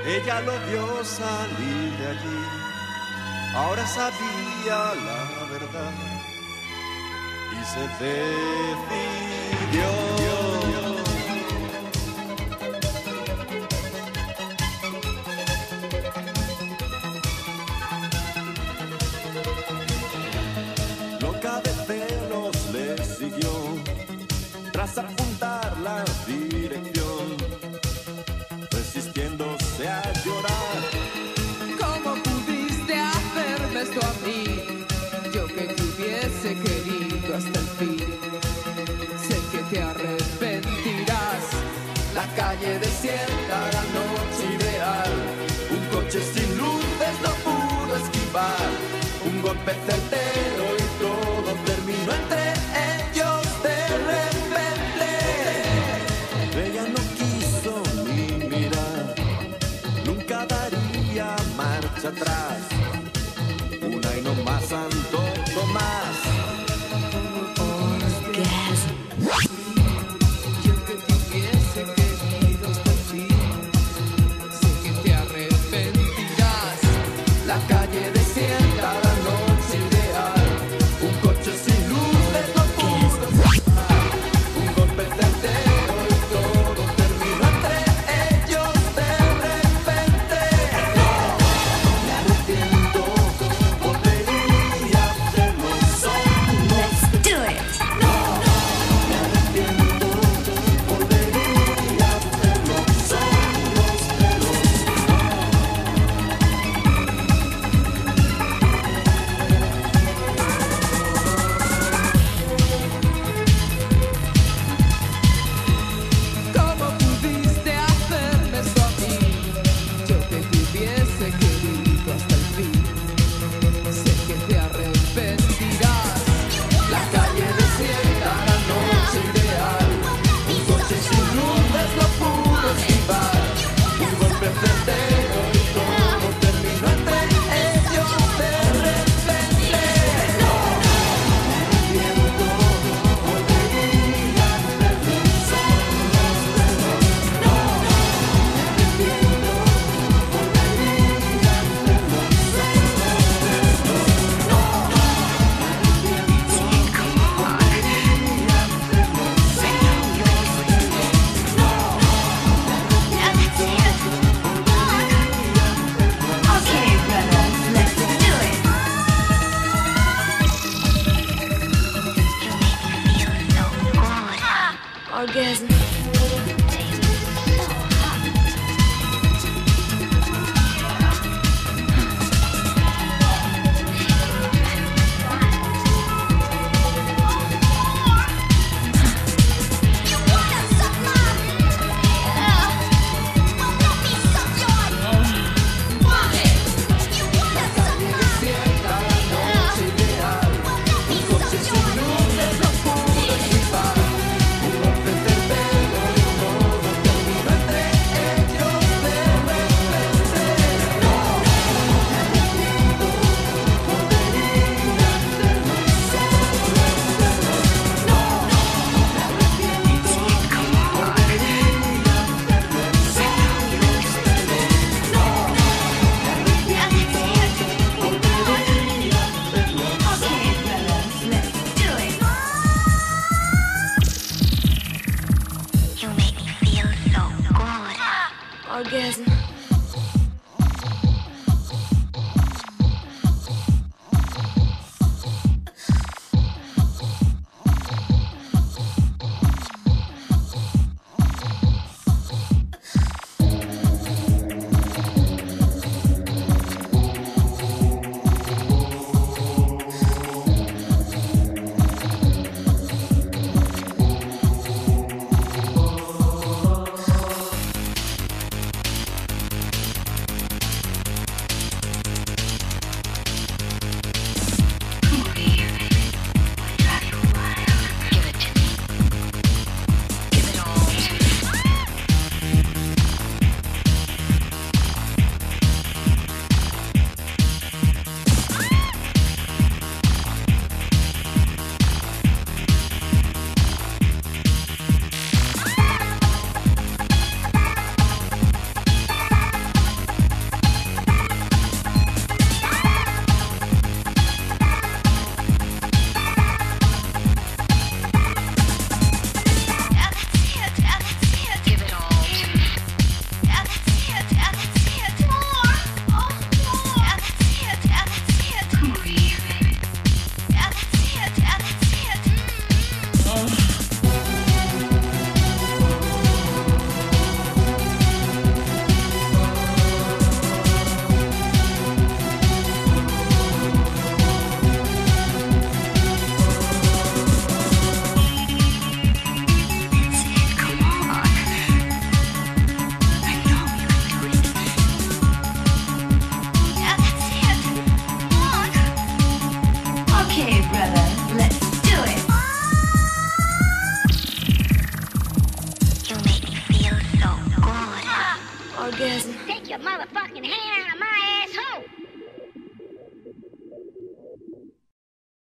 Ella lo vio salir de allí, ahora sabía la verdad y se decidió. Loca de celos le siguió, tras apuntar la dirección, resistiéndose a llorar. ¿Cómo pudiste hacerme esto a mí? Yo que te hubiese querido hasta el fin. Sé que te arrepentirás. La calle desierta, la noche ideal. Un coche sin luces no pudo esquivar. Un golpe certero y todo terminó entre ellos de repente. Ella no quiso ni mirar, nunca daría marcha atrás. Una y no más, Santo Tomás. Yo que te hubiese querido hasta el fin. Sé que te arrepentirás. La calle desierta, la noche ideal. Un coche sin luces no pudo escapar. Un golpe certero y todo terminó entre ellos de repente. Me arrepiento, volvería a hacerlo solo. Let's do it. Me arrepiento, volvería a hacerlo solos, pero orgasm. Take your motherfucking hand out of my